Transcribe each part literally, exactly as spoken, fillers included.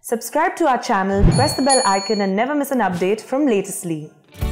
Subscribe to our channel, press the bell icon and never miss an update from Latestly.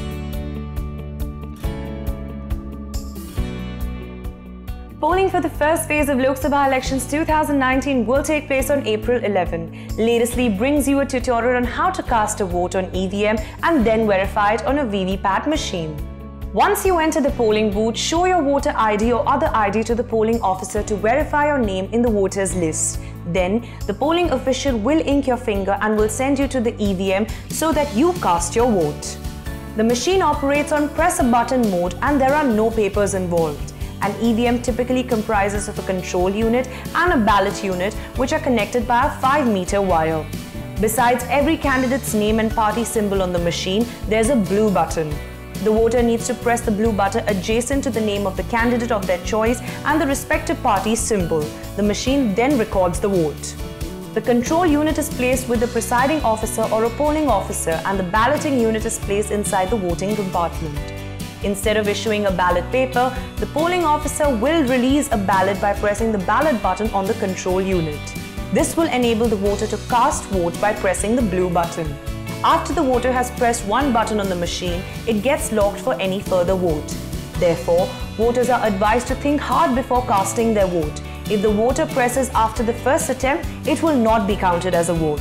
Polling for the first phase of Lok Sabha elections two thousand nineteen will take place on April eleventh. Latestly brings you a tutorial on how to cast a vote on E V M and then verify it on a V V P A T machine. Once you enter the polling booth, show your voter I D or other I D to the polling officer to verify your name in the voters list. Then, the polling official will ink your finger and will send you to the E V M so that you cast your vote. The machine operates on press a button mode and there are no papers involved. An E V M typically comprises of a control unit and a ballot unit which are connected by a five meter wire. Besides every candidate's name and party symbol on the machine, there's a blue button. The voter needs to press the blue button adjacent to the name of the candidate of their choice and the respective party's symbol. The machine then records the vote. The control unit is placed with the presiding officer or a polling officer and the balloting unit is placed inside the voting compartment. Instead of issuing a ballot paper, the polling officer will release a ballot by pressing the ballot button on the control unit. This will enable the voter to cast vote by pressing the blue button. After the voter has pressed one button on the machine, it gets locked for any further vote. Therefore, voters are advised to think hard before casting their vote. If the voter presses after the first attempt, it will not be counted as a vote.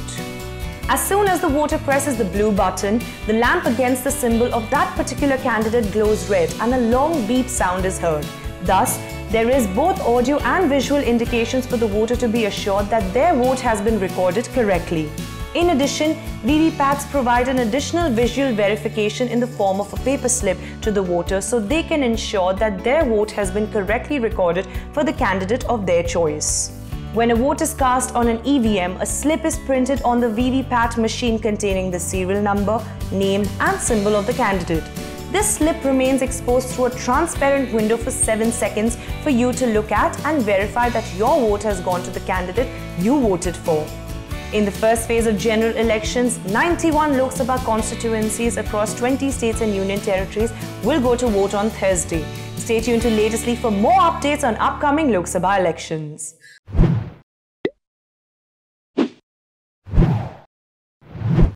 As soon as the voter presses the blue button, the lamp against the symbol of that particular candidate glows red and a long beep sound is heard. Thus, there is both audio and visual indications for the voter to be assured that their vote has been recorded correctly. In addition, V V P A Ts provide an additional visual verification in the form of a paper slip to the voter so they can ensure that their vote has been correctly recorded for the candidate of their choice. When a vote is cast on an E V M, a slip is printed on the V V P A T machine containing the serial number, name and symbol of the candidate. This slip remains exposed through a transparent window for seven seconds for you to look at and verify that your vote has gone to the candidate you voted for. In the first phase of general elections, ninety-one Lok Sabha constituencies across twenty states and union territories will go to vote on Thursday. Stay tuned to Latestly for more updates on upcoming Lok Sabha elections.